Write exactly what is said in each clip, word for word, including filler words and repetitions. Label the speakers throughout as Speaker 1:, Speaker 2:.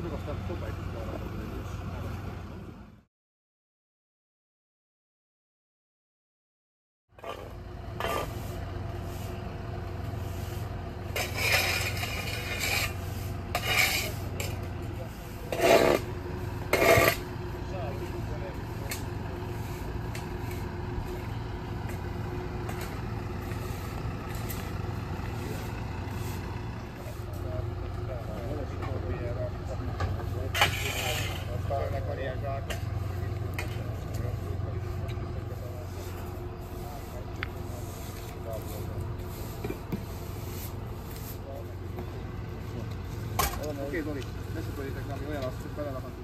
Speaker 1: südök, aztán szobáig is kell rajta. Oké, Zoli, ne söpörjétek, ami olyan, azt belelahatunk.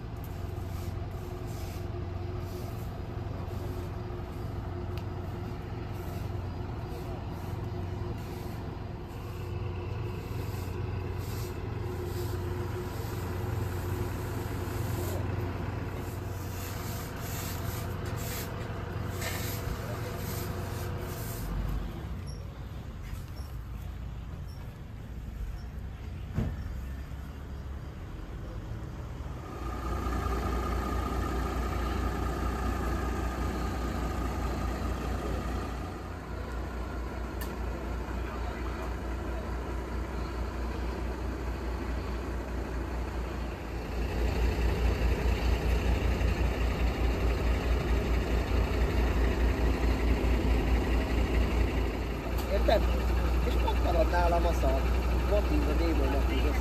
Speaker 1: Érted? És ott marad nálam a szar. Van tíz a démon, aki